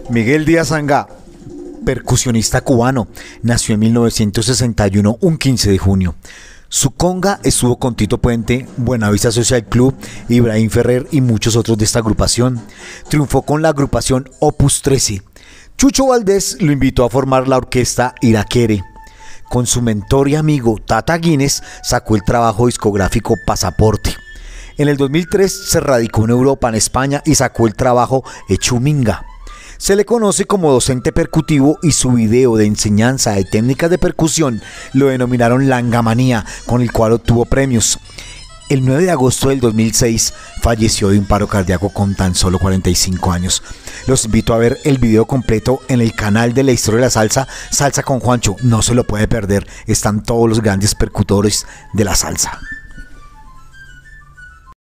Miguel Díaz Anga, percusionista cubano, nació en 1961, un 15 de junio. Su conga estuvo con Tito Puente, Buenavista Social Club, Ibrahim Ferrer y muchos otros de esta agrupación. Triunfó con la agrupación Opus 13. Chucho Valdés lo invitó a formar la orquesta Iraquere. Con su mentor y amigo Tata Guinness sacó el trabajo discográfico Pasaporte. En el 2003 se radicó en Europa, en España, y sacó el trabajo Echuminga. Se le conoce como docente percutivo y su video de enseñanza de técnicas de percusión lo denominaron Langamanía, con el cual obtuvo premios. El 9 de agosto del 2006 falleció de un paro cardíaco con tan solo 45 años. Los invito a ver el video completo en el canal de la historia de la salsa, Salsa con Juancho. No se lo puede perder, están todos los grandes percutores de la salsa.